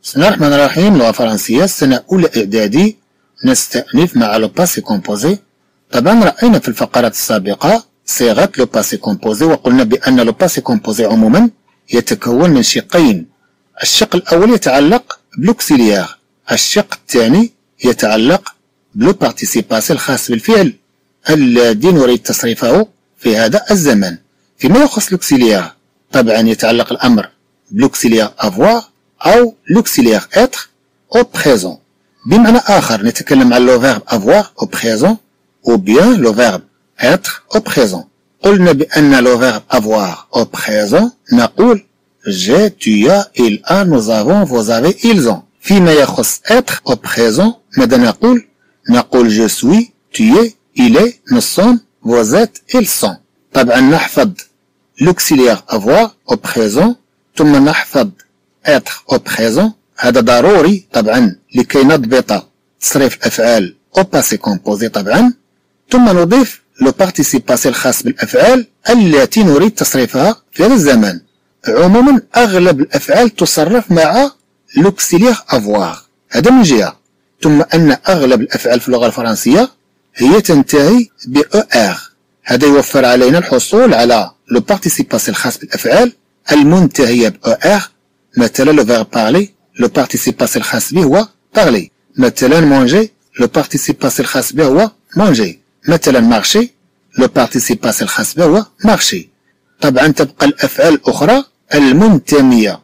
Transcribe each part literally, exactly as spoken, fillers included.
بسم الله الرحمن الرحيم. لغة فرنسية السنة الأولى إعدادي. نستأنف مع لو باسي كومبوزي. طبعا رأينا في الفقرات السابقة صيغة لو باسي كومبوزي، وقلنا بأن لو باسي كومبوزي عموما يتكون من شقين. الشق الأول يتعلق بلوكسيليار، الشق الثاني يتعلق بلو بارتيسيباسي الخاص بالفعل الذي نريد تصريفه في هذا الزمن. فيما يخص لوكسيليار طبعا يتعلق الأمر بلوكسيليار افوار أو لوكسيليار اتر أو بريزون. بمعنى آخر نتكلم عن لو فيرب افوار أو بريزون أو بيان لو فيرب اتر أو بريزون. قلنا بأن لو فيرب افوار أو بريزون نقول j'ai, tu as, il a, nous avons, vous avez, ils ont. فيما يخص être أو présent ماذا نقول؟ نقول je suis, tu es, il est, nous sommes, vous êtes, ils sont. طبعا نحفظ l'auxiliaire avoir أو présent ثم نحفظ être أو présent. هذا ضروري طبعا لكي نضبط تصريف الأفعال أو passé composé طبعا. ثم نضيف لو participe الخاص بالأفعال التي نريد تصريفها في هذا الزمن. عموما أغلب الأفعال تصرف مع لوكسيليير افوار، هذا من جهة. ثم أن أغلب الأفعال في اللغة الفرنسية هي تنتهي ب ار، هذا يوفر علينا الحصول على لو بارتيسيباسي الخاص بالأفعال المنتهية ب ار. مثلا لو فيرب بارلي لو بارتيسيباسي الخاص به هو بارلي. مثلا مونجي لو بارتيسيباسي الخاص به هو مونجي. مثلا مارشي لو بارتيسيباسي الخاص به هو مارشي. طبعا تبقى الأفعال الأخرى المنتمية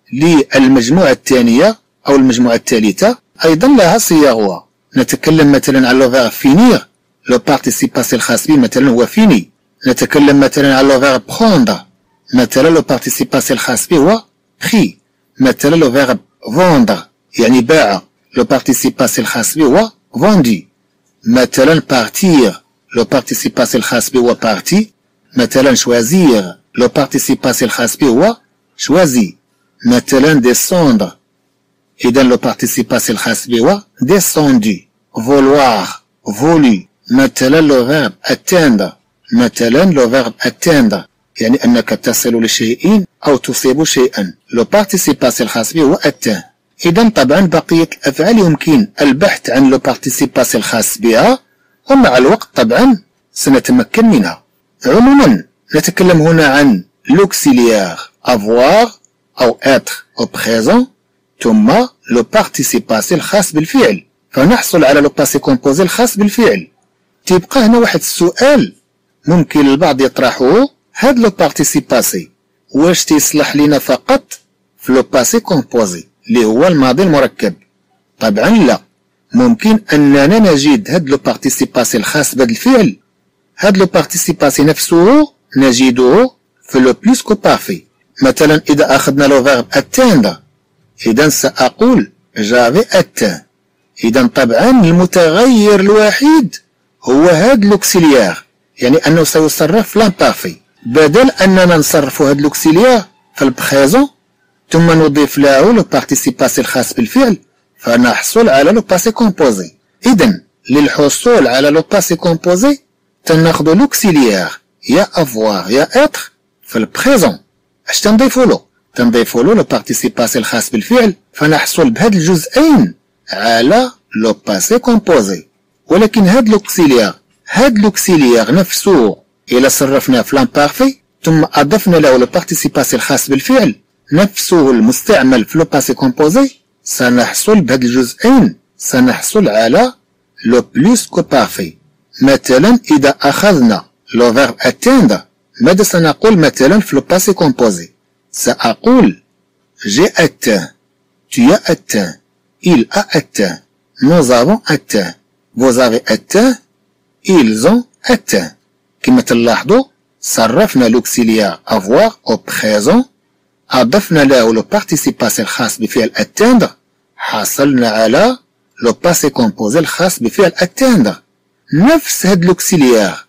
للمجموعة الثانية أو المجموعة الثالثة أيضا لها صياغها. نتكلم مثلا عن لو فيرب فينير لو بارتيسيباسي الخاص به مثلا هو فيني. نتكلم مثلا عن لو فيرب بروندر مثلا لو بارتيسيباسي الخاص به هو بخي. مثلا لو فيرب فوندر يعني باع لو بارتيسيباسي الخاص به هو فوندي. مثلا بارتير لو بارتيسيباسي الخاص به هو بارتي. مثلا شوازير لو بارتيسيباسي الخاص به هو شوازي. مثلا ديسوندر إذا لو بارتيسيباسي الخاص به هو ديسوندي. فولوار فولي. مثلا لو فيرب اتندر مثلا لو فيرب اتندر يعني أنك تصل لشيء أو تصيب شيئا. لو بارتيسيباسي الخاص به هو اتان. إذا طبعا بقية الأفعال يمكن البحث عن لو بارتيسيباسي الخاص بها، ومع الوقت طبعا سنتمكن منها. عموما نتكلم هنا عن l'auxiliaire avoir أو être au présent ثم لو بارتيسيباسي الخاص بالفعل، فنحصل على لو باسي كومبوزي الخاص بالفعل. تيبقى هنا واحد السؤال ممكن البعض يطرحه، هاد لو بارتيسيباسي واش تيصلح لنا فقط في لو باسي كومبوزي اللي هو الماضي المركب؟ طبعا لا، ممكن أننا نجد هاد لو بارتيسيباسي الخاص بهاد الفعل، هاد لو بارتيسيباسي نفسه نجده في لو بلوس كو بارفي. مثلا إذا أخذنا لو فيرب اتندر إذا سأقول جافي اتان. إذا طبعا المتغير الوحيد هو هاد لوكسيليار، يعني أنه سيصرف في لامبارفي. بدل أننا نصرف هاد لوكسيليار في البريزون ثم نضيف له لو بارتيسيباسي الخاص بالفعل فنحصل على لو باسي كومبوزي. إذا للحصول على لو باسي كومبوزي تناخدو لوكسيليار يا افوار يا اتر في البريزون. اش تنضيفولو؟ تنضيفولو لو بارتيسيباسي الخاص بالفعل فنحصل بهاد الجزئين على لو باسي كومبوزي. ولكن هاد لوكسيليار هاد لوكسيليار نفسه إلا صرفناه في لامبارفي ثم أضفنا له لو بارتيسيباسي الخاص بالفعل نفسه المستعمل في لو باسي كومبوزي سنحصل بهاد الجزئين سنحصل على لو بلوس كو بارفي. مثلا إذا أخذنا لو فيرب اتندر ماذا سنقول مثلا في لو باسي كومبوزي؟ سأقول جي اتان tu as atteint il a atteint nous avons atteint vous avez atteint ils ont atteint. كما تلاحظوا صرفنا لوكسيليار افوار او بريزون أضفنا له لو بارتيسيباسي الخاص بفعل اتندر حصلنا على لو باسي كومبوزي الخاص بفعل اتندر. نفس هاد لوكسيليار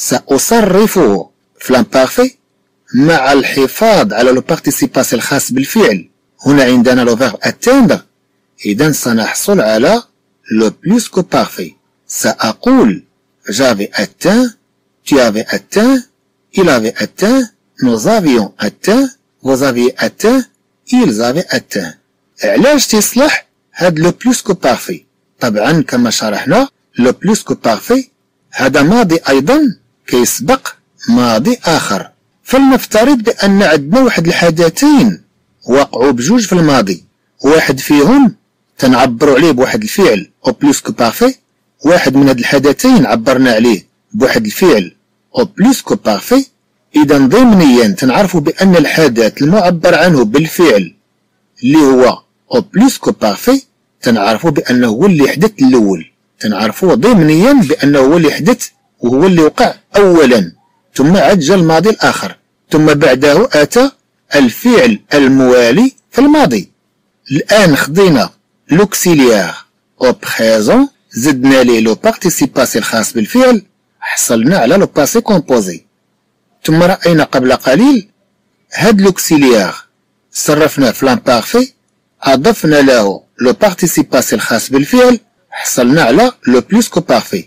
سأصرفه في لامبارفي مع الحفاظ على لو بارتيسيباسي الخاص بالفعل. هنا عندنا لو فيرب اتندر إذا سنحصل على لو بلوس كو بارفي. سأقول j'avais atteint tu avais atteint il avait atteint nous avions atteint vous aviez atteint ils avaient atteint. علاش تيصلح هاد لو بلوس كو بارفي؟ طبعا كما شرحنا لو بلوس كو بارفي هذا ماضي أيضا كيسبق ماضي آخر. فلنفترض بأن عندنا واحد الحدثين وقعوا بجوج في الماضي، واحد فيهم تنعبروا عليه بواحد الفعل أو بلوس كو بارفي، واحد من هاد الحدثين عبرنا عليه بواحد الفعل أو بلوس كو بارفي. إذا ضمنيا تنعرفوا بأن الحدث المعبر عنه بالفعل اللي هو أو بلوس كو بارفي تنعرفوا بأنه هو اللي حدث الأول، تنعرفوا ضمنيا بأنه هو اللي حدث وهو اللي وقع أولا، ثم عاد جا الماضي الآخر، ثم بعده أتى الفعل الموالي في الماضي. الآن خدينا لوكسيليار أو بريزون زدنا ليه لو بارتيسيباسي الخاص بالفعل، حصلنا على لو باسي كومبوزي. ثم رأينا قبل قليل هاد لوكسيليار صرفناه في لامبارفي، أضفنا له لو بارتيسيباسي الخاص بالفعل، حصلنا على لو بلوس كو بارفي.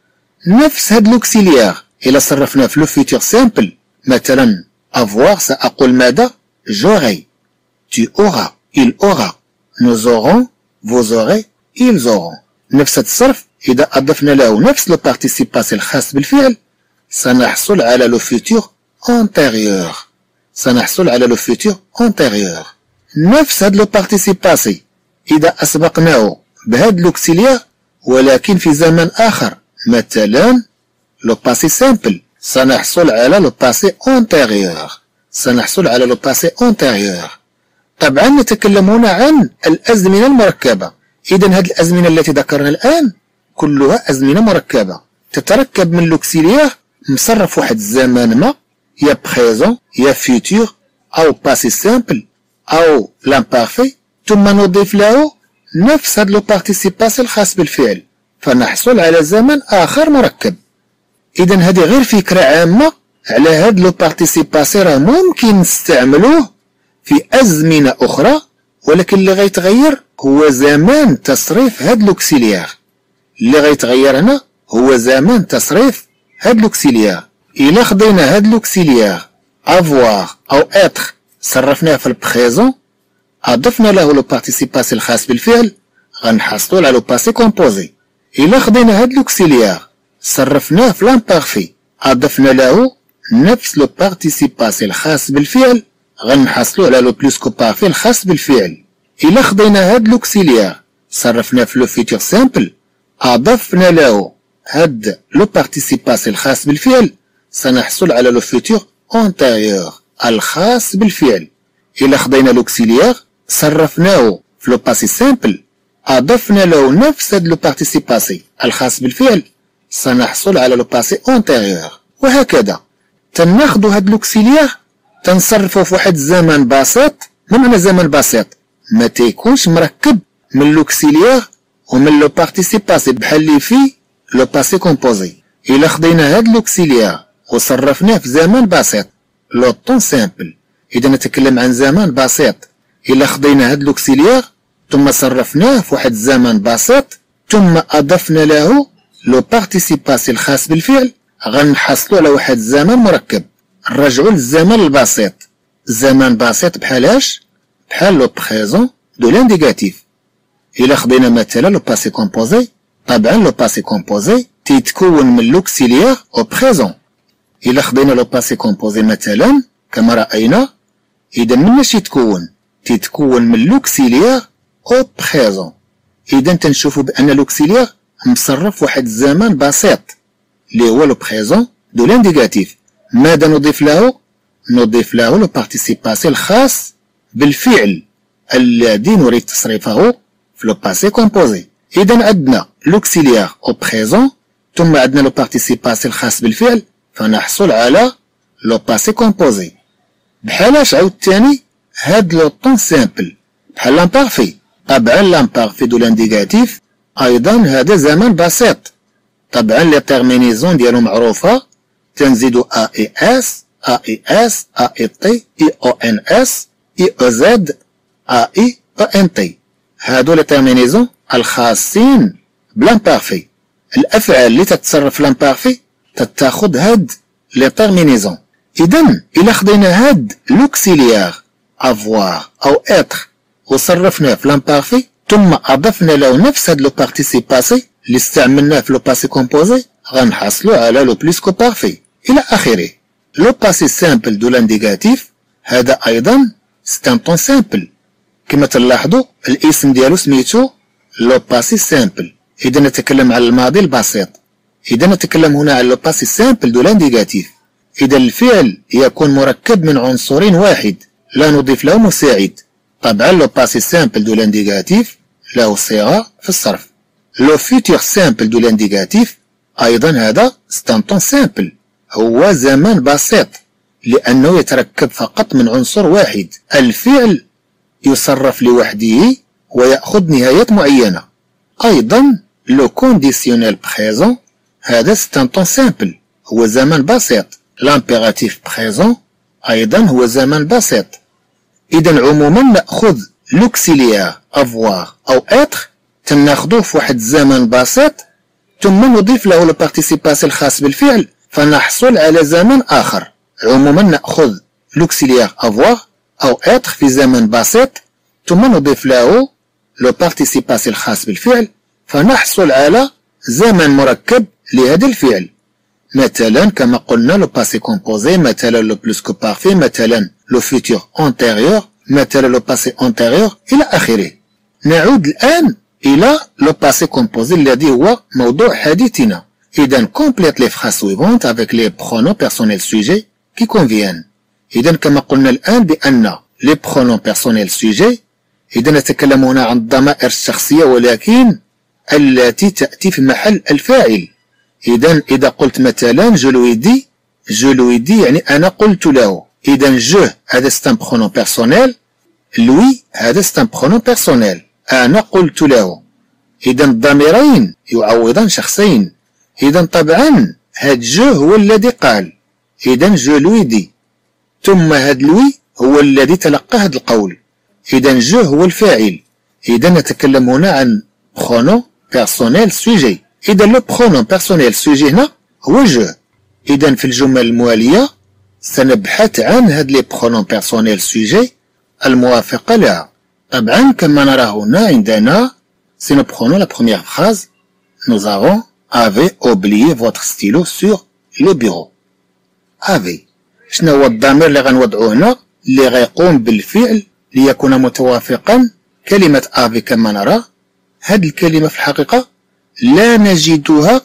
نفس هاد لوكسيليار إلا صرفناه في لو فيتور سامبل، مثلا avoir سأقول ماذا؟ j'aurai، tu auras، il aura، nous aurons، vous aurez، ils auront. نفس التصرف إذا أضفنا له نفس لو بارتيسيباسي الخاص بالفعل سنحصل على لو فيتور antérieur، سنحصل على لو فيتور antérieur. نفس هاد لو بارتيسيباسي إذا أسبقناه بهاد لوكسيليار ولكن في زمن آخر، مثلا لو باسي سامبل، سنحصل على لو باسي antérieur، سنحصل على لو باسي antérieur. طبعا نتكلم هنا عن الأزمنة المركبة. إذا هاد الأزمنة التي ذكرنا الآن كلها أزمنة مركبة تتركب من لوكسيليار مصرف واحد الزمان ما، يا بريزون يا فيتور أو باسي سامبل أو لامبارفي، ثم نضيف له نفس هاد لو بارتيسيباسي الخاص بالفعل فنحصل على زمن آخر مركب. إذا هذه غير فكرة عامة على هاد لو بارتيسيباسي، راه ممكن نستعملوه في أزمنة أخرى، ولكن اللي غيتغير هو زمان تصريف هاد لوكسيليار. اللي غيتغير هنا هو زمان تصريف هاد لوكسيليار. إلا خدينا هاد لوكسيليار افوار أو إتر صرفناه في البريزون، أضفنا له لو بارتيسيباسي الخاص بالفعل، غنحصلو على لو باسي كومبوزي. إلا خدينا هاد لوكسيليار صرفناه في لامبارفي، أضفنا له نفس لو بارتيسيباسي الخاص بالفعل، غنحصلو على لو بلوس كو بارفي الخاص بالفعل. إلا خدينا هاد لوكسيليار صرفناه في لو فيتور سامبل، أضفنا له هاد لو بارتيسيباسي الخاص بالفعل، سنحصل على لو فيتور antérieur الخاص بالفعل. إلا خدينا لوكسيليار صرفناه في لو باسي سامبل، أضفنا له نفس هاد لو بارتيسيباسي الخاص بالفعل، سنحصل على لو باسي antérieur. وهكذا تناخدو هاد لوكسيليار تنصرفو في واحد الزمن بسيط. ما معنى زمن بسيط؟ ما تيكونش مركب من لوكسيليار ومن لو بارتيسيباسي بحال اللي فيه لو باسي كومبوزي. إلا خدينا هاد لوكسيليار وصرفناه في زمن بسيط لو طون سامبل، إذا نتكلم عن زمن بسيط. إلا خدينا هاد لوكسيليار ثم صرفناه في واحد الزمن بسيط ثم أضفنا له لو بارتيسيباسي الخاص بالفعل، غنحصلو على واحد الزمن مركب. نرجعو للزمن البسيط. زمن بسيط بحالاش؟ بحال لو بريزون دو لانديكاتيف. إلا خدينا مثلا لو باسي كومبوزي، طبعا لو باسي كومبوزي تيتكون من لوكسيليار أو بريزون. إلا خدينا لو باسي كومبوزي مثلا كما رأينا، إذا مناش تيتكون؟ تيتكون من لوكسيليار أو بريزون. إذا تنشوفو بأن لوكسيليار مصرف واحد الزمن بسيط اللي هو لو بريزون دو لانديكاتيف. ماذا نضيف له؟ نضيف له لو بارتيسيباسي الخاص بالفعل الذي نريد تصريفه في لو باسي كومبوزي. إذا عندنا لوكسيليار أو بريزون ثم عندنا لو بارتيسيباسي الخاص بالفعل، فنحصل على لو باسي كومبوزي. بحالاش عاوتاني هاد لو طون سامبل بحال لامبارفي. طبعا لامبارفي دو لانديكاتيف أيضا هذا زمن بسيط. طبعا لي تيرمينيزون ديالو معروفة، تنزيدو أ إي إس أ إي إس أ إي تي إي أو إن إس إي أو زد أ إي أو إن تي. هادو لي تيرمينيزون الخاصين بلامبارفي. الأفعال اللي تتصرف لامبارفي تتاخد هاد لي تيرمينيزون. إذا إلا خدينا هاد لوكسيليار افوار أو إتر وصرفناه في لامبارفي ثم أضفنا له نفس هاد لو بارتيسيب باسي اللي استعملناه في لو باسي كومبوزي غنحصلو على لو بلوس كو بارفي إلى آخره. لو باسي سامبل دو لانديكاتيف هذا أيضا سي ان طون سامبل كما تلاحظوا الاسم ديالو سميتو لو باسي سامبل. إذا نتكلم على الماضي البسيط. إذا نتكلم هنا على لو باسي سامبل دو لانديكاتيف. إذا الفعل يكون مركب من عنصرين واحد لا نضيف له مساعد. طبعا لو باسي سامبل دو لانديكاتيف له صيغة في الصرف. لو فيتور سامبل دو لانديكاتيف أيضا هذا سي ان طون سامبل هو زمن بسيط لأنه يتركب فقط من عنصر واحد. الفعل يصرف لوحده ويأخذ نهايات معينة. أيضا لو كونديسيونيل بريزون هذا سي ان طون سامبل هو زمن بسيط. لامبيراتيف بريزون أيضا هو زمن بسيط. إذا عموما نأخذ لوكسيليير افوار أو إتر تناخدوه في واحد الزمن بسيط ثم نضيف له لو بارتيسيباسي الخاص بالفعل فنحصل على زمن آخر. عموما نأخذ لوكسيليير افوار أو إتر في زمن بسيط ثم نضيف له لو بارتيسيباسي الخاص بالفعل فنحصل على زمن مركب لهذا الفعل. مثلا كما قلنا لو باسي كومبوزي، مثلا لو بلوس كو بارفي، مثلا لو فيتور أونتيريور، مثلا لو باسي أونتيريور إلى آخره. نعود الآن إلى لو باسي كومبوزي الذي هو موضوع حديثنا. إذا complète les phrases suivantes avec les pronoms personnels sujets qui conviennent. إذا كما قلنا الآن بأن les pronoms personnels sujets إذا نتكلم هنا عن الضمائر الشخصية ولكن التي تأتي في محل الفاعل. إذا إذا قلت مثلا جو لوي دي، جو لوي دي يعني أنا قلت له. إذا جو هذا سي ان برونون بيرسونيل، لوي هذا سي ان برونون بيرسونيل أنا قلت له. إذا الضميرين يعوضان شخصين. إذا طبعا هاد جو هو الذي قال، إذا جو لوي دي، ثم هاد لوي هو الذي تلقى هاد القول. إذا جو هو الفاعل. إذا نتكلم هنا عن برونون بيرسونيل سوجي. إذا لو برونون بيرسونيل سوجي هنا هو جو. إذا في الجمل الموالية سنبحث عن هاد لي برونون بيرسونيل سوجي الموافقة لها. طبعا كما نرى هنا عندنا سي نو برونون لا بروميير فراز nous avons avez oublié votre stylo sur le bureau. avez شنو هو الضمير اللي غنوضعوه هنا اللي غيقوم بالفعل ليكون متوافقا؟ كلمة avez كما نرى هاد الكلمة في الحقيقة لا نجدها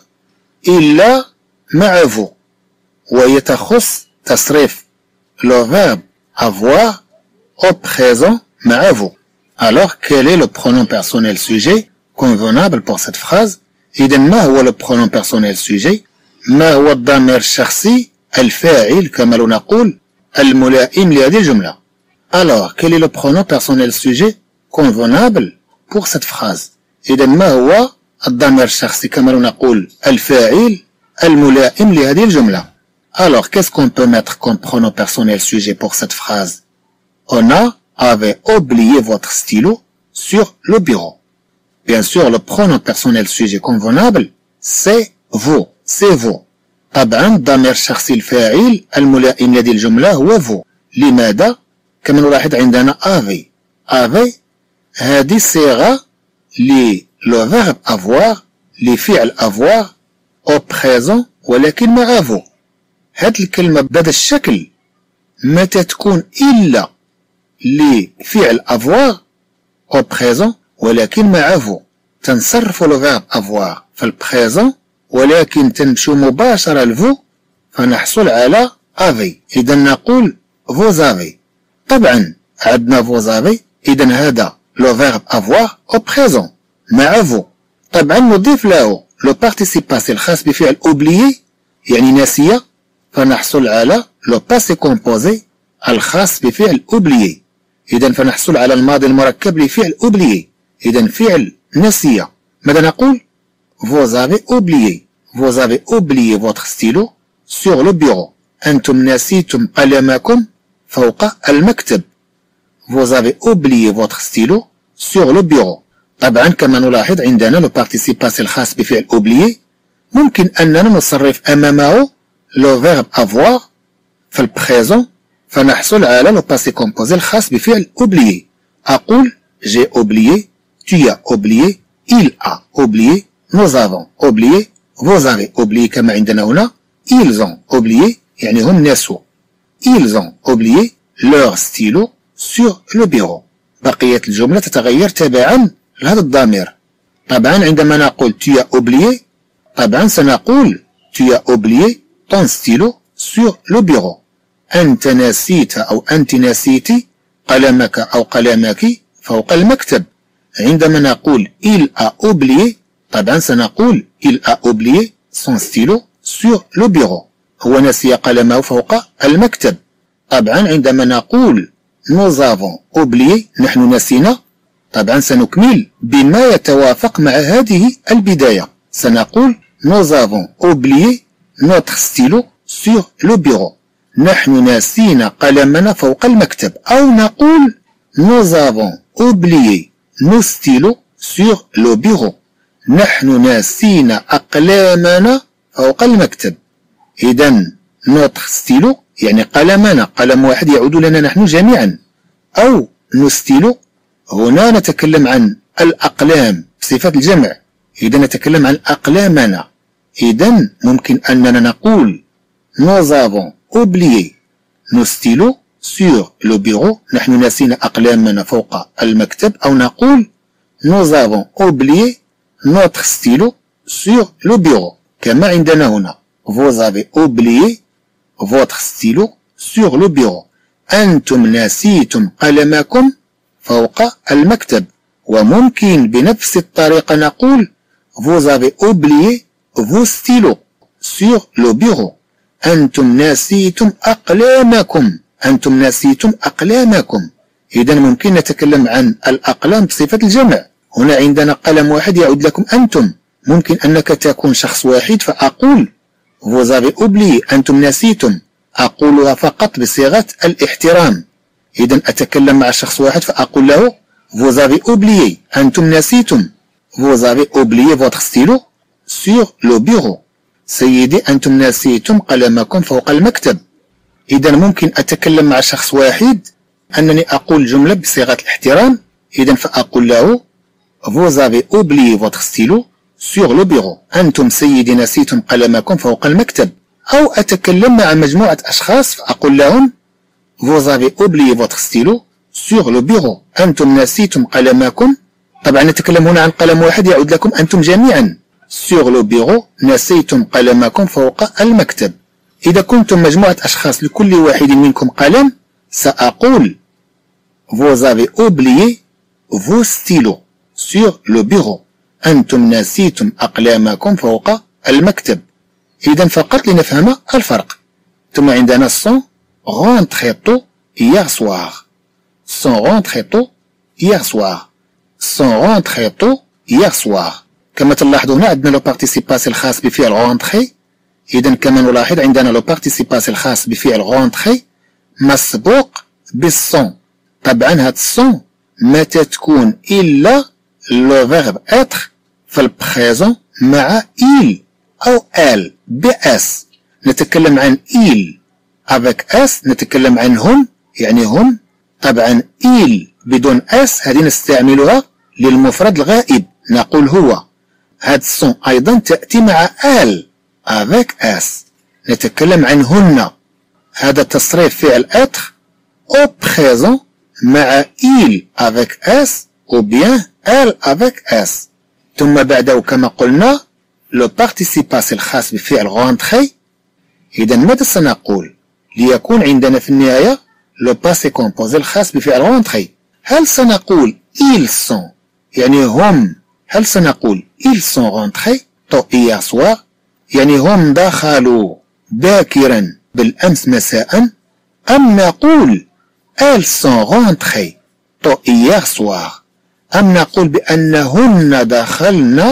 إلا مع vous وهي تخص تصريف le verbe avoir au présent مع vous. Alors quel est le pronom personnel sujet convenable pour cette phrase؟ إذا ما هو le pronom personnel sujet؟ ما هو الضمير الشخصي الفاعل كما لو نقول الملائم لهذه الجملة. Alors quel est le pronom personnel sujet convenable pour cette phrase؟ إذا ما هو الضمير الشخصي كما لو نقول الفاعل الملائم لهذه الجملة. Alors qu'est-ce qu'on peut mettre comme pronom personnel sujet pour cette phrase؟ On a avait oublié votre stylo sur le bureau. Bien sûr, le pronom personnel sujet convenable, c'est vous, c'est vous. طبعا الضمير الشخصي الفاعل الملائم لهذه الجملة هو vous. لماذا؟ كما نلاحظ عندنا avait. avait هذه صيغة ل le verbe avoir لفعل avoir au présent ولكن مع vous. هذه الكلمة بهذا الشكل متى تكون إلا لفعل avoir au présent ولكن مع vous. تنصرف le verbe avoir في البريزون ولكن تمشي مباشرة لفو فنحصل على avez. إذا نقول vous avez. طبعا عندنا vous avez. إذا هذا le verbe avoir au présent مع vous. طبعا نضيف له le participe passé الخاص بفعل oublié يعني ناسية فنحصل على le passé composé الخاص بفعل oublié. إذا فنحصل على الماضي المركب لفعل oublié. إذا فعل نسية. ماذا نقول؟ vous avez oublié. vous avez oublié votre stylo sur le bureau. أنتم نسيتم قلمكم فوق المكتب. vous avez oublié votre stylo sur le bureau. طبعا كما نلاحظ عندنا لو بارتيسيباسي الخاص بفعل oublié ممكن أننا نصرف أمامه لو verbe avoir في البريزون فنحصل على لو باسي كومبوزي الخاص بفعل oublié. أقول j'ai oublié, tu as oublié, il a oublié, nous avons oublié, vous avez oublié كما عندنا هنا. ils ont oublié يعني هم نسوا. ils ont oublié leur stylo sur le bureau. بقية الجملة تتغير تبعا لهذا الضمير. طبعا عندما نقول tu as oublié طبعا سنقول tu as oublié ton stylo sur le bureau. أنت نسيت أو أنت نسيتي قلمك أو قلمك فوق المكتب. عندما نقول il a oublié طبعا سنقول il a oublié son stylo sur le bureau. هو نسي قلمه فوق المكتب. طبعا عندما نقول nous avons oublié نحن نسينا طبعا سنكمل بما يتوافق مع هذه البداية. سنقول nous avons oublié notre stylo sur le bureau. نحن نسينا قلمنا فوق المكتب. أو نقول nous avons oublié nos stylos sur le bureau. نحن نسينا أقلامنا فوق المكتب. إذن notre stylo يعني قلمنا قلم واحد يعود لنا نحن جميعا. أو nos stylos هنا نتكلم عن الأقلام بصفة الجمع. إذا نتكلم عن أقلامنا. إذن ممكن أننا نقول nous avons oublié nos stylos sur le bureau. نحن نسينا أقلامنا فوق المكتب. أو نقول nous avons oublié notre stylo sur le bureau كما عندنا هنا. vous avez oublié votre stylo sur le bureau. أنتم نسيتم قلمكم فوق المكتب. وممكن بنفس الطريقة نقول vous avez oublié vos stylos sur le bureau. أنتم نسيتم أقلامكم. أنتم نسيتم أقلامكم. إذا ممكن نتكلم عن الأقلام بصفة الجمع. هنا عندنا قلم واحد يعود لكم أنتم. ممكن أنك تكون شخص واحد فأقول vous avez oublié أنتم نسيتم. أقولها فقط بصيغة الاحترام. إذا أتكلم مع شخص واحد فأقول له vous avez oublié أنتم نسيتم. vous avez oublié votre stylo sur le bureau. سيدي أنتم نسيتم قلمكم فوق المكتب. إذا ممكن أتكلم مع شخص واحد أنني أقول جملة بصيغة الاحترام. إذا فأقول له vous avez oublié votre stylo sur le bureau. أنتم سيدي نسيتم قلمكم فوق المكتب. أو أتكلم مع مجموعة أشخاص فأقول لهم vous avez oublié votre stylo sur le bureau. أنتم نسيتم قلمكم. طبعا نتكلم هنا عن قلم واحد يعود لكم أنتم جميعا. sur le bureau نسيتم قلمكم فوق المكتب. إذا كنتم مجموعة أشخاص لكل واحد منكم قلم سأقول vous avez oublié vos stylos sur le bureau. أنتم نسيتم أقلامكم فوق المكتب. إذا فقط لنفهم الفرق. ثم عندنا sont rentré tôt hier soir. sont rentré tôt hier soir. sont rentré tôt hier soir. كما تلاحظوا هنا عندنا لو بارتيسيباسي الخاص بفعل رونتخي. إذا كما نلاحظ عندنا لو بارتيسيباسي الخاص بفعل رونتخي مسبوق بالصون. طبعا هاد الصون ما تتكون إلا لو فيرب إتر في البريزون مع إل أو آل بأس. نتكلم عن إل افيك اس نتكلم عنهم يعني هم. طبعا إل بدون اس هذه نستعملها للمفرد الغائب نقول هو. هاد الصون أيضا تأتي مع آل افيك اس. نتكلم عنهن. هذا تصريف فعل إتر أو بريزون مع إل افيك اس أو بيان آل افيك اس. ثم بعده كما قلنا لو بارتيسيباسي الخاص بفعل رونتخي. إذا ماذا سنقول ليكون عندنا في النهاية لو باسي كومبوزي الخاص بفعل رونتخي؟ هل سنقول ils sont يعني هم؟ هل سنقول ils sont rentrés tôt hier soir يعني هم دخلوا باكرا بالأمس مساء؟ أم نقول elles sont rentrées tôt hier soir أم نقول بأنهن دخلن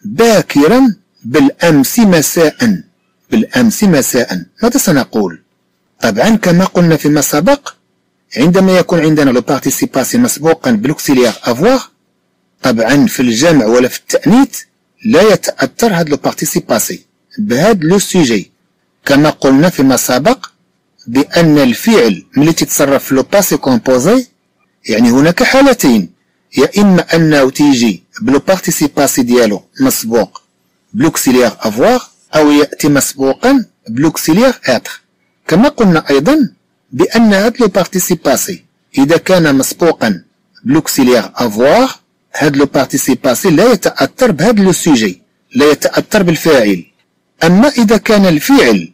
باكرا بالأمس مساء؟ بالأمس مساء ماذا سنقول؟ طبعا كما قلنا فيما سبق عندما يكون عندنا لو بارتيسيباسي مسبوقا بالاكسيليير افوار طبعا في الجمع ولا في التأنيث لا يتأثر هذا لو بارتيسيباسي بهذا لو سوجي. كما قلنا فيما سبق بأن الفعل ملي تتصرف في لو باسي كومبوزي يعني هناك حالتين. يا إما أنه تيجي بلو بارتيسيباسي ديالو مسبوق بلوكسيليير افواغ أو يأتي مسبوقا بلوكسيليير اتر. كما قلنا أيضا بأن هاد لو بارتيسيباسي إذا كان مسبوقا بلوكسيليير افواغ هاد لو بارتيسيباسي لا يتأثر بهاد لو سوجي، لا يتأثر بالفاعل. أما إذا كان الفعل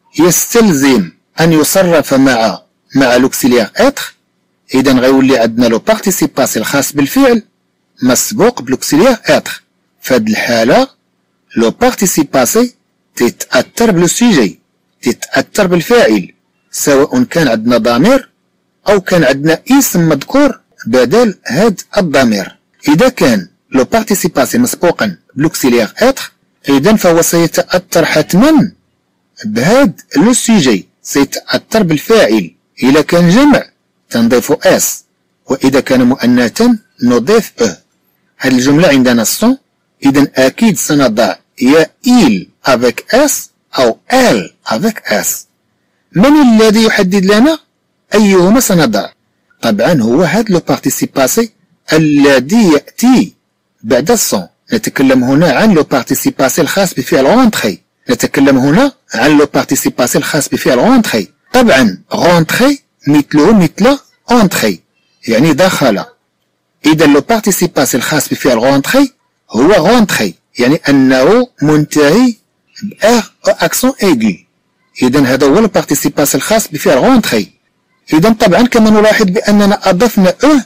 يستلزم أن يصرف مع مع لوكسيليير اتر، إذا غيولي عندنا لو بارتيسيباسي الخاص بالفعل مسبوق بلوكسيليير اتر. فهاد الحالة لو بارتيسيباسي تتأثر بلو سوجي، تتأثر بالفاعل، سواء كان عندنا ضمير أو كان عندنا اسم مذكور بدل هاد الضمير. إذا كان لو بارتيسيباسي مسبوقا بلوكسيليير اتر إذا فهو سيتأثر حتما بهاد لو سوجي، سيتأثر بالفاعل. إذا كان جمع تنضيف اس، وإذا كان مؤنثا نضيف اه. هاد الجملة عندنا سون، إذا أكيد سنضع يا إيل افيك اس أو ال افيك اس. من الذي يحدد لنا أيهما سنضع؟ طبعا هو هاد لو بارتيسيباسي الذي يأتي بعد السون. نتكلم هنا عن لو بارتيسيباسي الخاص بفعل رونتخي، نتكلم هنا عن لو بارتيسيباسي الخاص بفعل رونتخي. طبعا رونتخي مثله مثل انتخي يعني دخل. إذا لو بارتيسيباسي الخاص بفعل رونتخي هو رونتخي يعني أنه منتهي بأر أو أكسون إيغي. إذا هذا هو لو بارتيسيباسي الخاص بفعل رونتخي. إذا طبعا كما نلاحظ بأننا أضفنا أه،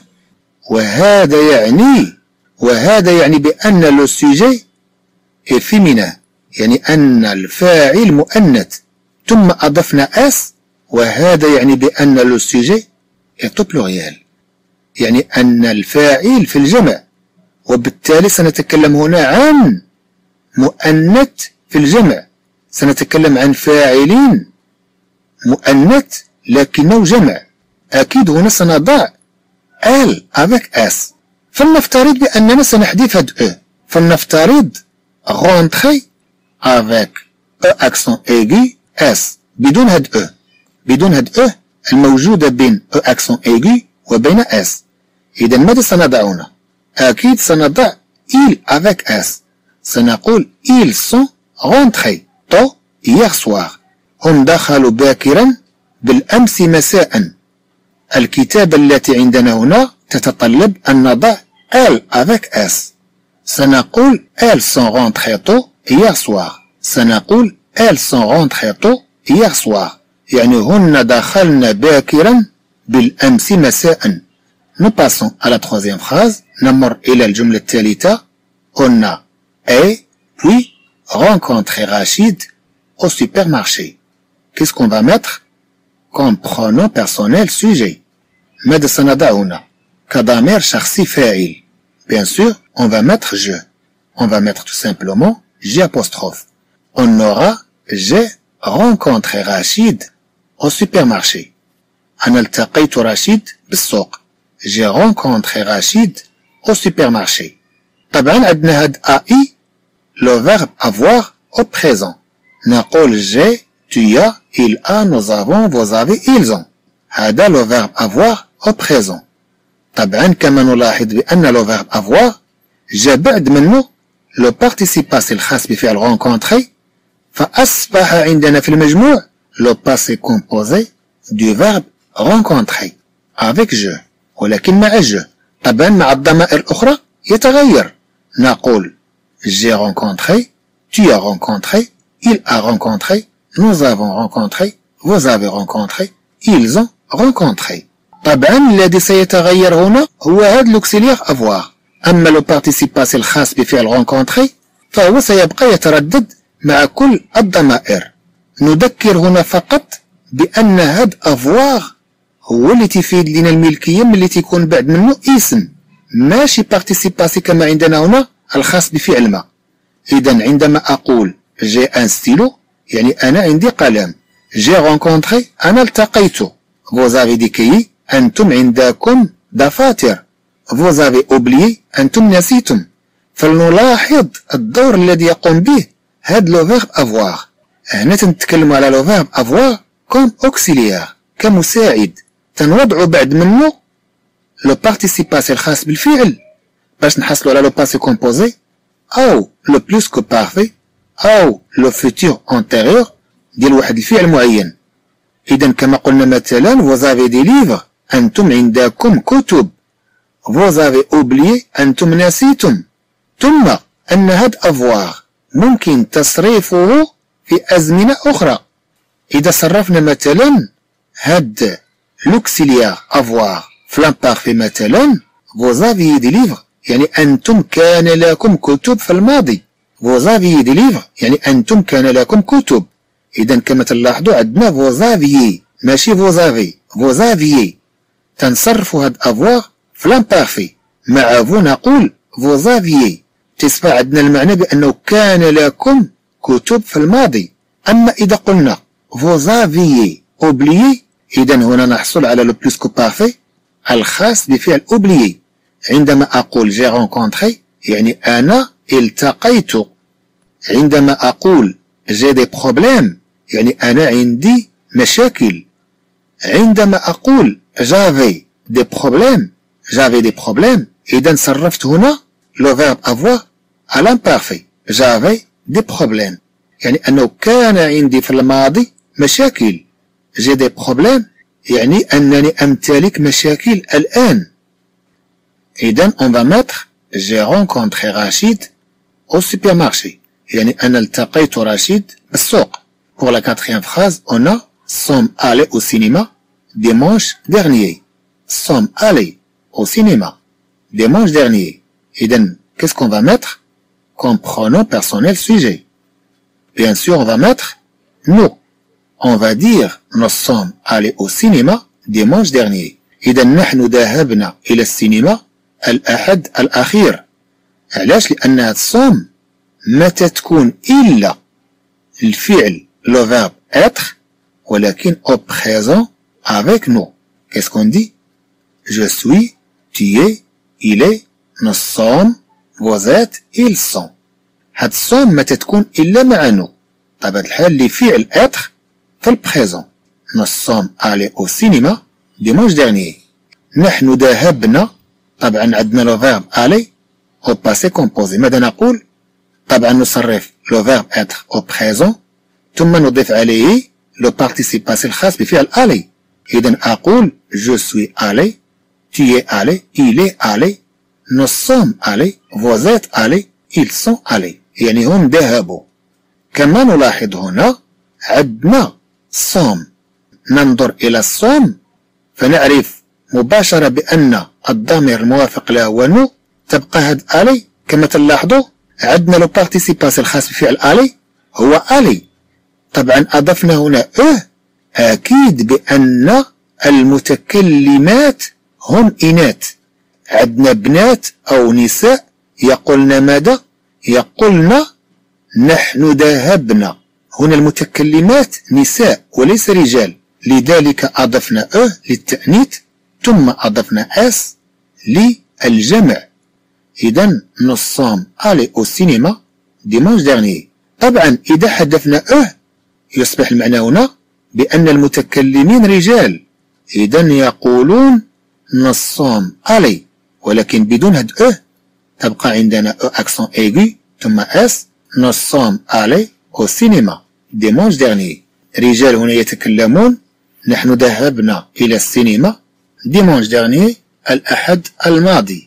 وهذا يعني وهذا يعني بأن لو سوجي إي فيمينا، يعني أن الفاعل مؤنث، ثم أضفنا اس، وهذا يعني بأن لو سوجي إي تو بلوريال، يعني أن الفاعل في الجمع. وبالتالي سنتكلم هنا عن مؤنث في الجمع، سنتكلم عن فاعلين مؤنث لكنه جمع. أكيد هنا سنضع ال افيك اس. فلنفترض بأننا سنحذف هاد او، فلنفترض رونتخي افيك او اكسون ايغي اس بدون هاد او، بدون هاد او الموجودة بين او اكسون ايغي وبين اس. إذا ماذا سنضع هنا؟ أكيد سنضع إل افيك اس. سنقول ils sont rentrés tôt hier soir. هم دخلوا باكرا بالأمس مساء. الكتابة التي عندنا هنا تتطلب أن نضع elles avec s. سنقول elles sont rentrées tôt hier soir. سنقول elles sont rentrées tôt hier soir. يعني هن دخلن باكرا بالأمس مساء. Nous passons à la troisième phrase. نمر إلى الجملة الثالثة. On a et puis rencontré Rachid au supermarché. Qu'est-ce qu'on va mettre comme pronom personnel sujet? ماذا سنضع هنا كضمير شخصي فاعل؟ Bien sûr, on va mettre je. On va mettre tout simplement J apostrophe. On aura j'ai rencontré Rachid au supermarché. أنا التقيت رشيد بالسوق. J'ai rencontré Rachid au supermarché. طبعا عندنا هاد ai le verbe avoir au présent. نقول j'ai, tu as, il a, nous avons, vous avez, ils ont. هذا le verbe avoir au présent. طبعا كما نلاحظ بأن le verbe avoir جاء بعد منه le participe الخاص بفعل rencontrer، فأصبح عندنا في المجموع le passé composé du verbe rencontrer avec je، ولكن مع je. طبعا مع الضمائر الأخرى يتغير. نقول j'ai rencontré, tu as rencontré, il a rencontré, nous avons rencontré, vous avez rencontré, ils ont rencontré. طبعا الذي سيتغير هنا هو هذا l'auxiliaire avoir. أما لو بارتيسيباسي الخاص بفعل rencontrer فهو سيبقى يتردد مع كل الضمائر. نذكر هنا فقط بأن هاد avoir هو اللي تفيد لنا الملكية ملي تيكون بعد منه اسم، ماشي بارتيسيباسي كما عندنا هنا الخاص بفعل ما. إذا عندما أقول جي ان ستيلو يعني أنا عندي قلم. جي رونكونتري أنا التقيت. فوزافي ديكيي أنتم عندكم دفاتر. فوزافي أوبليي أنتم نسيتم. فلنلاحظ الدور الذي يقوم به هاد لو فيرب افواغ. هنا تنتكلم على لو فيرب افواغ كوم اوكسيليير كمساعد، تنوضع بعد منه لو بارتيسيباسي الخاص بالفعل باش نحصلوا على لو باسي كومبوزي أو لو بلوس كو بارفي أو لو فوتور أنتيريور ديال واحد الفعل معين. إذا كما قلنا مثلا vous avez des livres أنتم عندكم كتب. vous avez oublié أنتم نسيتم. ثم أن هاد avoir ممكن تصريفه في أزمنة أخرى. إذا صرفنا مثلا هاد l'auxiliaire avoir في l'imparfait مثلا vous aviez des livres يعني أنتم كان لكم كتب في الماضي. vous aviez des livres يعني أنتم كان لكم كتب. إذا كما تلاحظوا عندنا vous aviez ماشي vous avez. vous aviez تنصرفوا هاد avoir في l'imparfait. مع vous نقول vous aviez تصبح عندنا المعنى بأنه كان لكم كتب في الماضي. أما إذا قلنا vous aviez oublié إذا هنا نحصل على لو بلوس كو بارفي الخاص بفعل oublié. عندما أقول j'ai rencontré يعني أنا التقيت. عندما أقول j'ai des problèmes يعني أنا عندي مشاكل. عندما أقول j'avais des problèmes j'avais des problèmes إذا صرفت هنا le verbe avoir à l'imparfait. j'avais des problèmes يعني أنه كان عندي في الماضي مشاكل. j'ai des problèmes يعني أنني أمتلك مشاكل الآن. إذا on va mettre j'ai rencontré Rachid au supermarché يعني أنا التقيت رشيد بالسوق. pour la quatrième phrase on a sommes allés au cinéma dimanche dernier. sommes allés au cinéma dimanche dernier. إذا qu'est-ce qu'on va mettre comme pronom personnel sujet? Bien sûr on va mettre nous. on va dire nous sommes allés au cinéma dimanche dernier. إذا نحن ذهبنا إلى السينما الأحد الأخير. علاش؟ لأنها sommes متى تكون إلا الفعل le verbe être ولكن au présent avec nous. Qu'est-ce qu'on dit? je suis, tu es, il est, nous sommes, vous êtes, ils sont. هاد sommes متى تكون إلا مع nous. طبعا الحال لفعل être في البريزون. nous sommes allés au cinéma dimanche dernier. نحن ذهبنا طبعا عندنا لو فيرب aller au passé composé. ماذا نقول؟ طبعا نصرف لو فيرب être au présent ثم نضيف عليه لو بارتيسيباسي الخاص بفعل aller. إذا أقول je suis allé, tu es allé, il est allé, nous sommes allés, vous êtes allés, ils sont allés. يعني هم ذهبوا. كما نلاحظ هنا عندنا sommes. ننظر إلى الصوم فنعرف مباشرة بأن الضمير الموافق له هو نو. تبقى هاد ألي كما تلاحظوا عندنا لو بارتيسيباسي الخاص بفعل ألي هو ألي. طبعا أضفنا هنا أه أكيد بأن المتكلمات هم إناث. عندنا بنات أو نساء يقولن ماذا؟ يقولن نحن ذهبنا. هنا المتكلمات نساء وليس رجال لذلك أضفنا أه للتأنيث ثم أضفنا اس للجمع. إذا nous sommes allés au cinéma dimanche dernier. طبعا إذا حذفنا أه يصبح المعنى هنا بأن المتكلمين رجال. إذا يقولون nous sommes allés ولكن بدون هاد أه تبقى عندنا أه أكسون أيغي ثم اس. nous sommes allés au cinéma dimanche dernier. رجال هنا يتكلمون نحن ذهبنا إلى السينما dimanche dernier الأحد الماضي.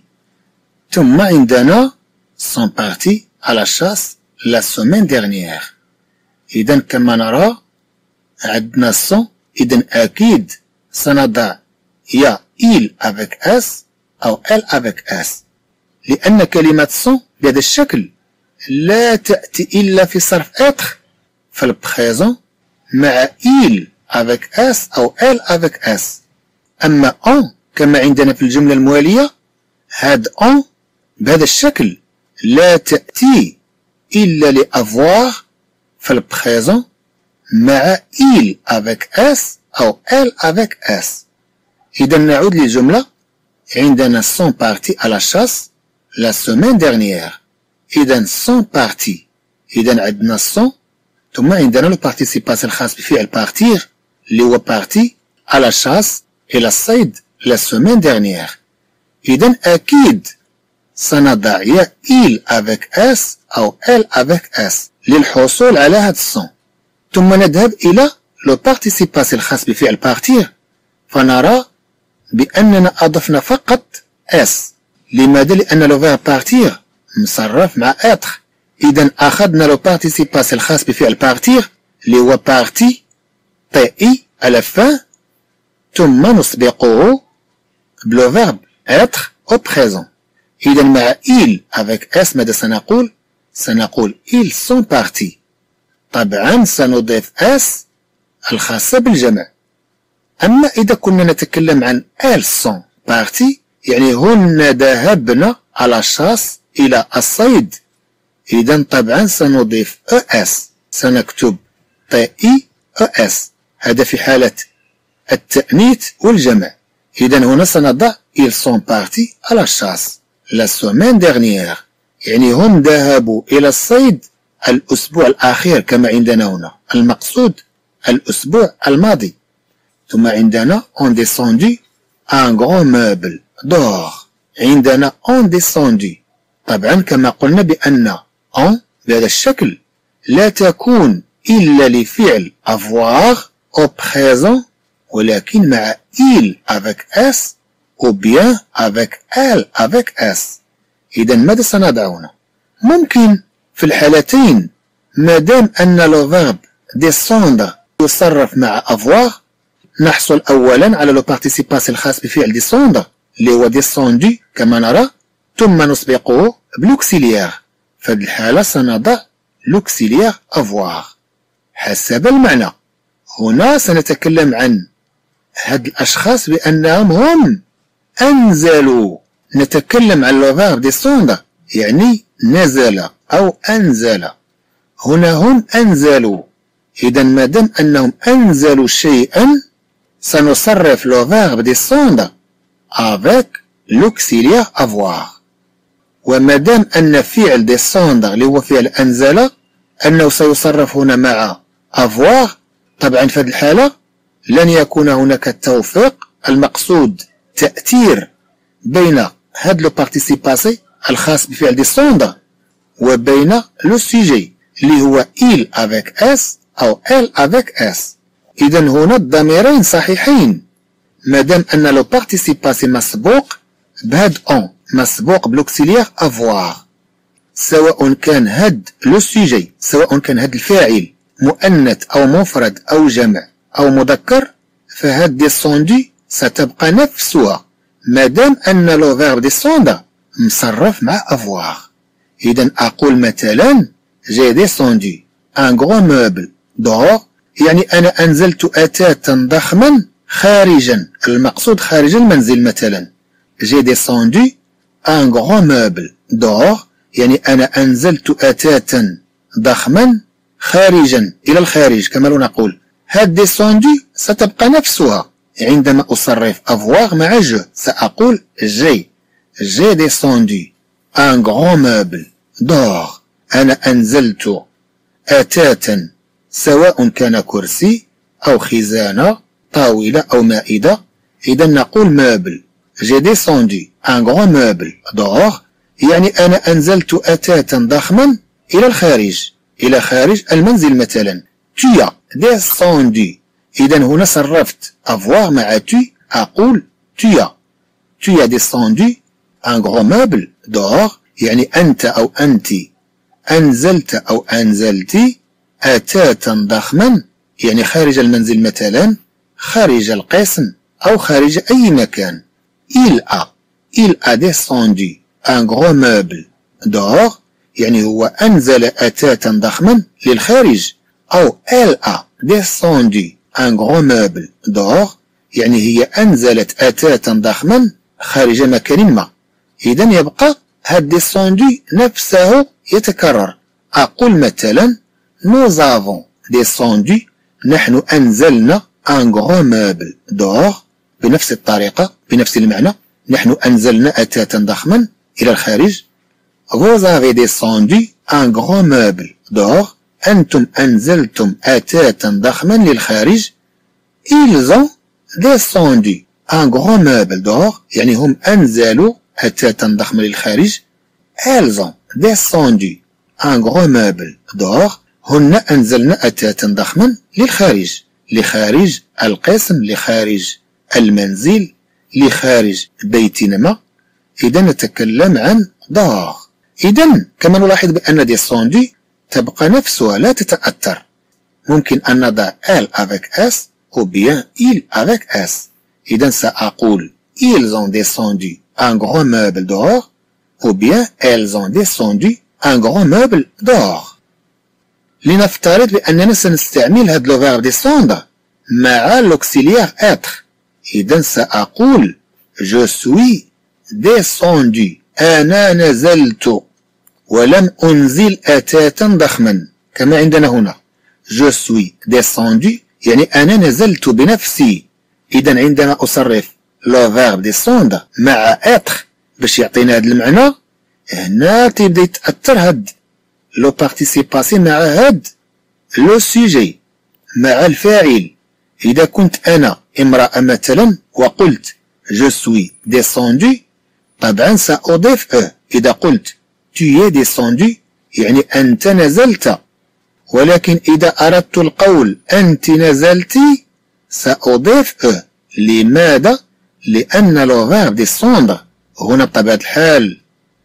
ثم عندنا sont partis à la chasse la semaine dernière. إذا كما نرى عندنا sont. إذا أكيد سنضع يا il avec s أو elle avec s لأن كلمة sont بهذا الشكل لا تأتي إلا في صرف être في البريزون مع il avec s أو elle avec s. أما on كما عندنا في الجملة الموالية هاد on بهذا الشكل لا تأتي إلا لأفواغ في البريزون مع il avec s أو elle avec s. إذا نعود للجملة عندنا sont partis à la chasse la semaine dernière. إذا sont partis إذا عندنا sont ثم عندنا لو بارتيسيباسي الخاص بفعل بارتير اللي هو parti à la chasse إلى الصيد la semaine dernière. إذن أكيد سنضع يا إل avec S أو L avec S للحصول على هذا الصون. ثم نذهب إلى لو بارتيسيباسي الخاص بفعل بارتير، فنرى بأننا أضفنا فقط S. لماذا؟ لأن لو فيرب بارتير مصرف مع إتر. إذن أخذنا لو بارتيسيباسي الخاص بفعل بارتير اللي هو بارتي تي إي على فان، ثم نسبقه بلو فيرب إتر أو بريزون. إذن مع إل avec S ماذا سنقول؟ سنقول ils sont partis. طبعا سنضيف S الخاصة بالجمع. أما إذا كنا نتكلم عن elles sont partis يعني هن ذهبن على الشاص إلى الصيد، إذن طبعا سنضيف es، سنكتب تي إي es، هذا في حالة التأنيث والجمع. إذن هنا سنضع ils sont partis à la chasse la semaine dernière، يعني هم ذهبوا إلى الصيد الأسبوع الأخير كما عندنا هنا، المقصود الأسبوع الماضي. ثم عندنا on descendu un grand meuble d'or، عندنا on descendu. طبعا كما قلنا بأن on بهذا الشكل لا تكون إلا لفعل avoir au présent، ولكن مع il avec S ou bien avec elle avec S. إذا ماذا سنضع هنا؟ ممكن في الحالتين مادام أن لو فيرب descendre يصرف مع avoir نحصل أولا على لو بارتيسيباسي الخاص بفعل descendre اللي هو descendu كما نرى، ثم نسبقه بلوكسيليير. في هذه الحالة سنضع لوكسيليير avoir حسب المعنى. هنا سنتكلم عن هاد الأشخاص بأنهم هم أنزلوا، نتكلم عن لو فيرب descendre يعني نزل أو أنزل. هنا هم أنزلوا، إذا مادام أنهم أنزلوا شيئا سنصرف لو فيرب descendre avec l'auxiliaire avoir. ومادام أن فعل descendre اللي هو فعل أنزل أنه سيصرف هنا مع avoir، طبعا في هذه الحالة لن يكون هناك التوفيق، المقصود تأثير بين هاد لو بارتيسيباسي الخاص بفعل descendre وبين لو سوجي اللي هو il avec S أو elle avec S. إذا هنا الضميرين صحيحين مادام أن لو بارتيسيباسي مسبوق بهاد أون مسبوق بلوكسيليير avoir، سواء كان هاد لو سوجي سواء كان هاد الفاعل مؤنث أو مفرد أو جمع أو مذكر، فهاد ديسوندي ستبقى نفسها مادام أن لو فيرب descendre مصرف مع avoir. إذا أقول مثلا j'ai descendu un grand meuble dehors يعني أنا أنزلت أثاثا ضخما خارجا، المقصود خارج المنزل. مثلا j'ai descendu un grand meuble dehors يعني أنا أنزلت أثاثا ضخما خارجا إلى الخارج. كما لو نقول هاد descendu ستبقى نفسها عندما أصرف avoir مع je، سأقول j'ai j'ai descendu un grand meuble dehors أنا أنزلت أثاثا سواء كان كرسي أو خزانة طاولة أو مائدة. إذا نقول مeuble j'ai descendu un grand meuble dehors يعني أنا أنزلت أثاثا ضخما إلى الخارج إلى خارج المنزل. مثلا tu as descendu، إذا هنا صرفت avoir مع tu، أقول tu as tu as descendu un grand meuble dehors يعني أنت أو أنت أنزلت أو أنزلتي أثاثا ضخما يعني خارج المنزل، مثلا خارج القسم أو خارج أي مكان. il a il a descendu un grand meuble dehors يعني هو أنزل أثاثا ضخما للخارج، أو elle a descendu un grand meuble dehors يعني هي أنزلت أثاثا ضخما خارج مكان ما. إذا يبقى هاد descendu نفسه يتكرر. أقول مثلا nous avons descendu نحن أنزلنا un grand meuble dehors بنفس الطريقة بنفس المعنى، نحن أنزلنا أثاثا ضخما إلى الخارج. vous avez descendu un grand meuble dehors أنتم أنزلتم أثاثا ضخما للخارج. ils ont descendu un grand meuble dehors يعني هم أنزلوا أثاثا ضخما للخارج. elles ont descendu un gros meuble dehors. هن أنزلنا أثاثا ضخما للخارج، لخارج القسم، لخارج المنزل، لخارج بيتنا. إذا نتكلم عن دار. إذا كما نلاحظ بأن descendu تبقى نفسها لا تتأثر. ممكن أن نضع elle avec s ou bien il avec s. إذا سأقول ils ont descendu un grand meuble dehors ou bien elles ont descendu un grand meuble dehors. لنفترض بأننا سنستعمل هذا لو فيرب descendre مع l'auxiliaire être. إذا سأقول je suis descendu، أنا نزلت ولم أنزل أثاثا ضخما كما عندنا هنا. je suis descendu يعني أنا نزلت بنفسي. إذا عندما أصرف لو فيرب descendre مع être باش يعطينا هذا المعنى، هنا تبدا يتأثر هاد لو بارتيسيباسي مع هاد لو سوجي، مع الفاعل. إذا كنت أنا امرأة مثلا وقلت je suis descendu، طبعا سأضيف أ. إذا قلت tu es descendu يعني أنت نزلت. ولكن إذا أردت القول أنت نزلتي سأضيف أ. لماذا؟ لأن لو فيرب descendre هنا بطبيعة الحال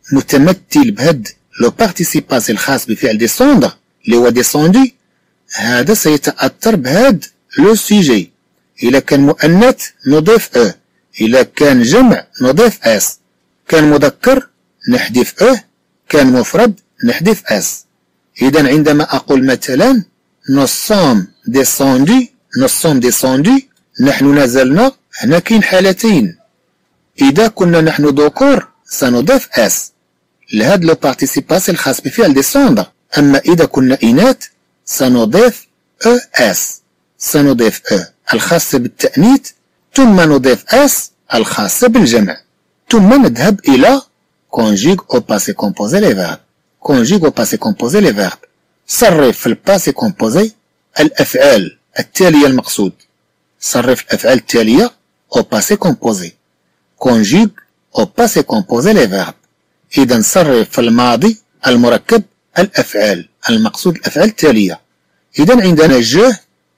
متمثل بهاد لو بارتيسيباسي الخاص بفعل descendre اللي هو descendu. هذا سيتأثر بهاد لو سوجي. إذا كان مؤنث نضيف أ، إذا كان جمع نضيف اس، كان مذكر نحذف أ، كان مفرد نحذف اس. إذا عندما أقول مثلا nous sommes descendus، nous sommes descendus نحن نزلنا، هنا كاين حالتين. إذا كنا نحن ذكور سنضيف اس لهاد لو بارتيسيباسي الخاص بفعل descendre. أما إذا كنا إناث سنضيف أ اس، سنضيف أ الخاصة بالتأنيث ثم نضيف اس الخاصة بالجمع. ثم نذهب إلى conjugue au passé composé les verbes. conjugue au passé composé les verbes. صرف في الباسي كومبوزي الأفعال التالية المقصود. صرف الأفعال التالية au passé composé. conjugue au passé composé les verbes. إذا صرف في الماضي المركب الأفعال المقصود الأفعال التالية. إذا عندنا je،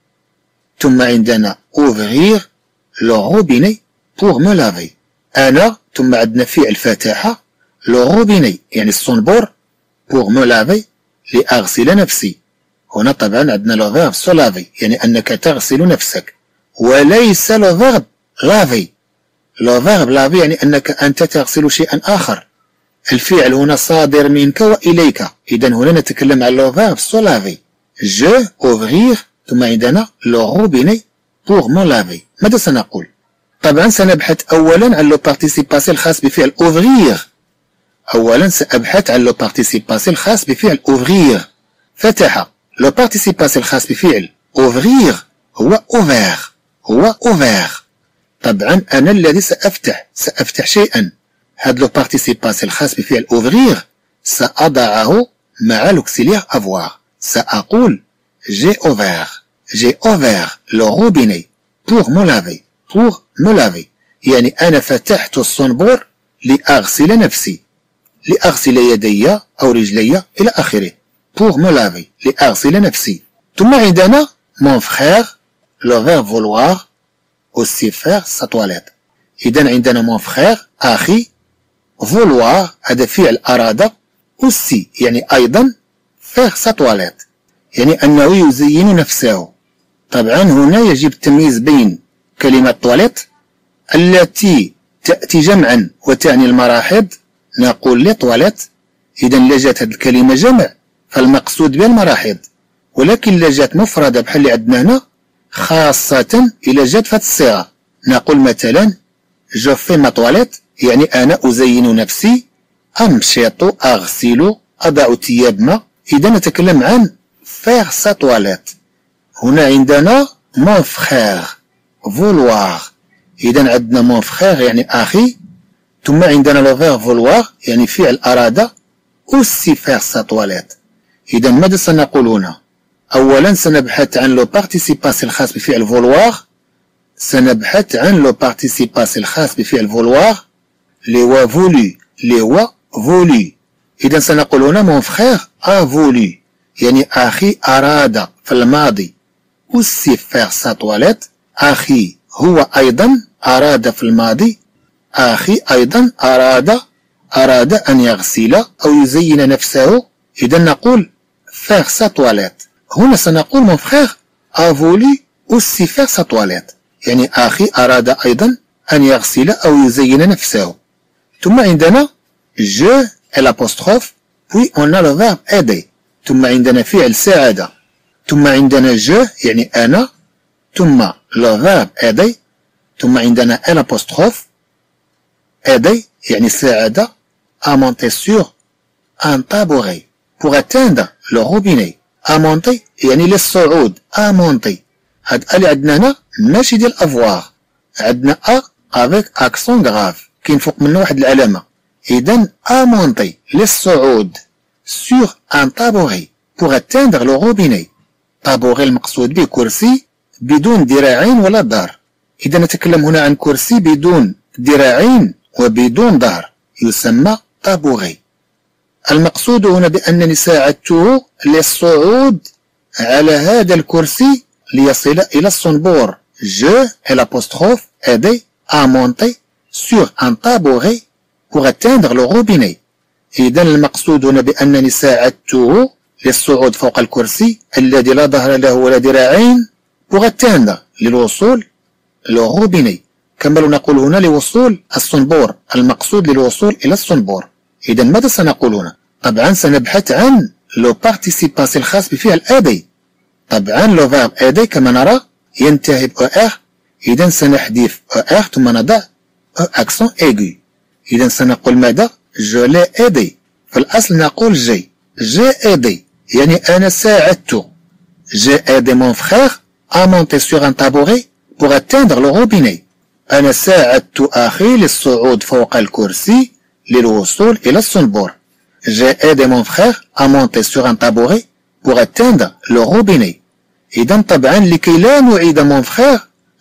ثم عندنا ouvrir le robinet pour me laver. أنا، ثم عندنا فعل فاتحة le robinet يعني الصنبور pour me laver لأغسل نفسي. هنا طبعا عندنا لو فيرب se laver يعني أنك تغسل نفسك، وليس لو فيرب laver. لو فيرب laver يعني أنك أنت تغسل شيئا آخر. الفعل هنا صادر منك وإليك. إذا هنا نتكلم عن لو فيرب se laver. je ouvrir ثم عندنا لو روبيني pour me laver. ماذا سنقول؟ طبعا سنبحث أولا عن لو بارتيسيباسي الخاص بفعل ouvrir. أولا سأبحث عن لو بارتيسيباسي الخاص بفعل ouvrir. فتح. لو بارتيسيباسي الخاص بفعل ouvrir هو ouvert، هو ouvert. طبعا أنا الذي سأفتح، سأفتح شيئا. هذا لو بارتيسيباسي الخاص بفعل ouvrir سأضعه مع l'auxiliaire avoir. سأقول j'ai ouvert، j'ai ouvert le robinet pour me laver، pour me laver يعني أنا فتحت الصنبور لأغسل نفسي، لأغسل يدي أو رجلي إلى آخره. pour me laver لأغسل نفسي. ثم عندنا mon frère le verbe vouloir aussi faire sa toilette. إذا عندنا mon frère أخي، vouloir هذا فعل أراد، aussi يعني أيضا faire sa toilette يعني أنه يزين نفسه. طبعا هنا يجب التمييز بين كلمة تواليت التي تأتي جمعا وتعني المراحض نقول لي تواليت. إذا إلا جات هذه الكلمة جمع فالمقصود بها المراحض، ولكن إلا جات مفردة بحال اللي عندنا هنا خاصة إلا جات في هذه الصيغة نقول مثلا جو في ما تواليت يعني أنا أزين نفسي، أمشط، أغسل، أضع ثياب ما. إذا نتكلم عن faire sa toilette. هنا عندنا mon frère vouloir. إذا عندنا mon frère يعني أخي، ثم عندنا le verbe vouloir يعني فعل أراد aussi faire sa toilette. إذا ماذا سنقول هنا؟ أولا سنبحث عن لو بارتيسيباسي الخاص بفعل vouloir، سنبحث عن لو بارتيسيباسي الخاص بفعل vouloir les wa voulu les wa voulu. إذا سنقول هنا mon frère a voulu يعني أخي أراد في الماضي aussi faire sa toilette. أخي هو أيضا أراد في الماضي. أخي أيضا أراد أراد أن يغسل أو يزين نفسه. إذا نقول faire sa toilette. هنا سنقول mon frère a voulu aussi faire sa toilette يعني أخي أراد أيضا أن يغسل أو يزين نفسه. ثم عندنا je et l'apostrophe puis on a le verbe aider. ثم عندنا فعل ساعد. ثم عندنا je يعني أنا. ثم le verbe aider. ثم عندنا et l'apostrophe aider يعني ساعد à monter sur un tabouret pour atteindre le robinet. à monter يعني للصعود. à monter هاد اللي عندنا هنا ماشي ديال افواغ. عندنا ا افيك اكسون غراف كاين فوق منه واحد العلامه. اذا ا مونتي للصعود سور ان طابوري بوغ اتاندر لو روبيني. طابوري المقصود به كرسي بدون ذراعين ولا ظهر. اذا نتكلم هنا عن كرسي بدون ذراعين وبدون ظهر يسمى طابوري. المقصود هنا بانني ساعدته للصعود على هذا الكرسي ليصل إلى الصنبور. je et l'apostrophe aider à monter sur un tabouret pour atteindre le robinet. إذا المقصود هنا بأنني ساعدته للصعود فوق الكرسي الذي لا ظهر له ولا ذراعين pour atteindre للوصول le robinet. كما لو نقول هنا لوصول الصنبور. المقصود للوصول إلى الصنبور. إذا ماذا سنقول هنا؟ طبعا سنبحث عن لو بارتيسيباسي الخاص بفعل aider. طبعا لو فيرب ايدي كما نرى ينتهي ب او ار. اذا سنحذف او ار ثم نضع او اكسون ايغو. اذا سنقول ماذا؟ جو لي ايدي. في الاصل نقول جي جي ايدي يعني انا ساعدت. جي ايدي مون فخير ا مونتي سور ان تابوري بوغ اتاندر لو روبيني. انا ساعدت اخي للصعود فوق الكرسي للوصول الى الصنبور. جي ايدي مون فخير ا مونتي سور ان تابوري بوغ اتاندر لو روبيني. إذا طبعا لكي لا نعيد مون فخير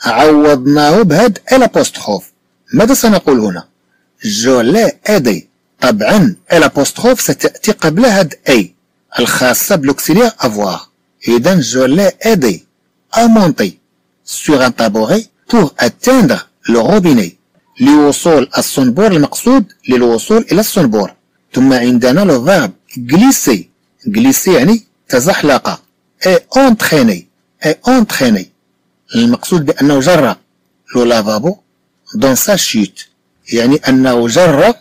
عوضناه بهاد الابوستروف. ماذا سنقول هنا؟ جو لي ايدي. طبعا الابوستروف ستأتي قبل هاد اي الخاصة بلوكسيلير افواغ. إذا جو لي ايدي à monter sur un tabouret pour atteindre le robinet. لوصول الصنبور المقصود للوصول إلى الصنبور. ثم عندنا لو فيرب glisser. glisser يعني تزحلق. et entraîner et entraîner المقصود بأنه جر لو لافابو dans sa chute يعني أنه جر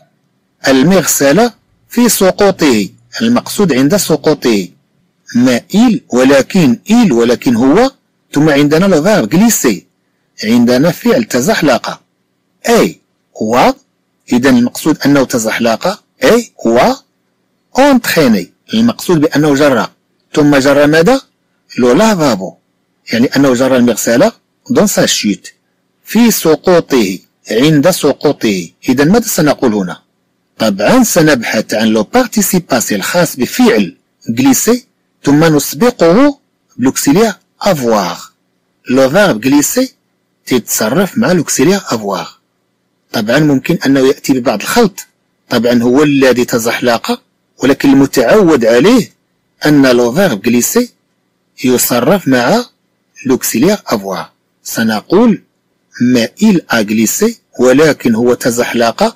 المغسلة في سقوطه. المقصود عند سقوطه. ما إل ولكن إل ولكن هو. ثم عندنا لو فيرب glisser عندنا فعل تزحلق. أي و إذا المقصود أنه تزحلق. أي و entraîner المقصود بأنه جر. ثم جر ماذا؟ لو لافابو يعني أنه جر المغسلة دون سا شيت في سقوطه عند سقوطه. إذا ماذا سنقول هنا؟ طبعا سنبحث عن لو بارتيسيباسي الخاص بفعل غليسي ثم نسبقه بلوكسيلير افواغ. لو فيرب غليسي تتصرف مع لوكسيلير افواغ. طبعا ممكن أنه يأتي ببعض الخلط. طبعا هو الذي تزحلق ولكن المتعود عليه أن لو فيرب غليسي يصرف مع لوكسيلير افواغ. سنقول ما إل أ غليسي ولكن هو تزحلق.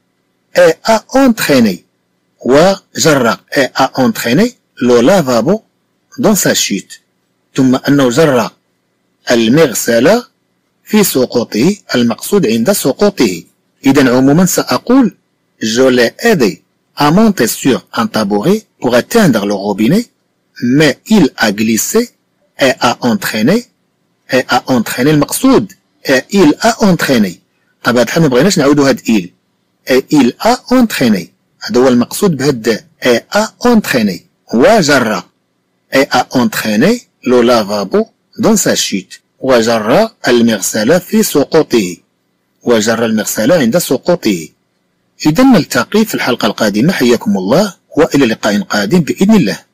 اي أ انتريني وجر اي أ انتريني لو لافابو دون سا شيت. ثم أنه جر المغسلة في سقوطه المقصود عند سقوطه. إذا عموما سأقول جو لي ايدي à monter sur un tabouret pour atteindre le robinet, mais il a glissé et a entraîné et a entraîné المقصود et il a entraîné. طبعا الحال ما بغيناش نعاودو هاد il et il a entraîné. هذا هو المقصود بهاد et a entraîné وجر et a entraîné le lavabo dans sa chute وجر المغسلة في سقوطه وجر المغسلة عند سقوطه. إذا نلتقي في الحلقة القادمة. حياكم الله وإلى لقاء قادم بإذن الله.